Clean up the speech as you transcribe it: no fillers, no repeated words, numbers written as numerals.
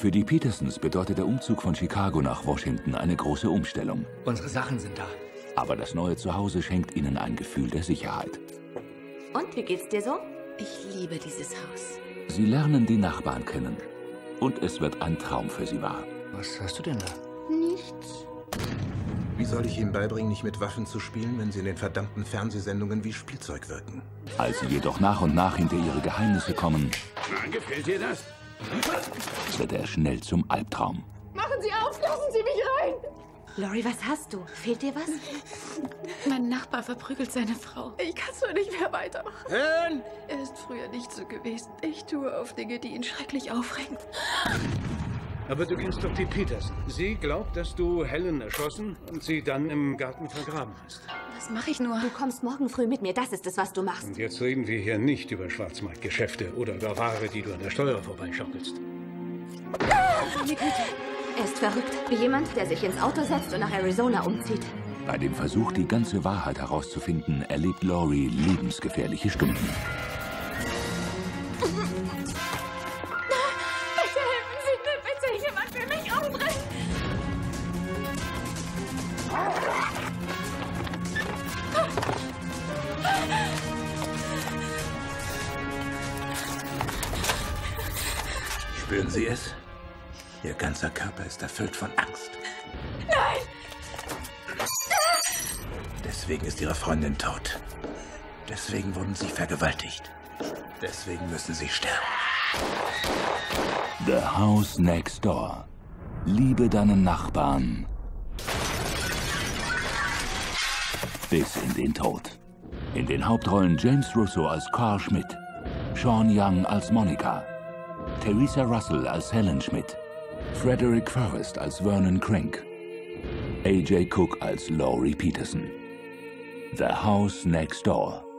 Für die Petersons bedeutet der Umzug von Chicago nach Washington eine große Umstellung. Unsere Sachen sind da. Aber das neue Zuhause schenkt ihnen ein Gefühl der Sicherheit. Und, wie geht's dir so? Ich liebe dieses Haus. Sie lernen die Nachbarn kennen. Und es wird ein Traum für sie wahr. Was hast du denn da? Nichts. Wie soll ich ihm beibringen, nicht mit Waffen zu spielen, wenn sie in den verdammten Fernsehsendungen wie Spielzeug wirken? Als sie jedoch nach und nach hinter ihre Geheimnisse kommen, Na, gefällt dir das? wird er schnell zum Albtraum. Machen Sie auf, lassen Sie mich rein! Lori, was hast du? Fehlt dir was? Mein Nachbar verprügelt seine Frau. Ich kann so nicht mehr weitermachen. Helen! Er ist früher nicht so gewesen. Ich tue auf Dinge, die ihn schrecklich aufregen. Aber du kennst doch die Peterson. Sie glaubt, dass du Helen erschossen und sie dann im Garten vergraben hast. Was mache ich nur? Du kommst morgen früh mit mir, das ist es, was du machst. Und jetzt reden wir hier nicht über Schwarzmarktgeschäfte oder über Ware, die du an der Steuer vorbeischaukelst. Er ist verrückt, wie jemand, der sich ins Auto setzt und nach Arizona umzieht. Bei dem Versuch, die ganze Wahrheit herauszufinden, erlebt Lori lebensgefährliche Stunden. Bitte helfen Sie mir, bitte! Jemand will mich umbringen! Spüren Sie es? Ihr ganzer Körper ist erfüllt von Angst. Nein! Deswegen ist Ihre Freundin tot. Deswegen wurden Sie vergewaltigt. Deswegen müssen Sie sterben. The House Next Door. Liebe deinen Nachbarn. Bis in den Tod. In den Hauptrollen James Russo als Carl Schmidt, Sean Young als Monica, Theresa Russell als Helen Schmidt, Frederick Forrest als Vernon Crank, A.J. Cook als Lori Peterson. The House Next Door.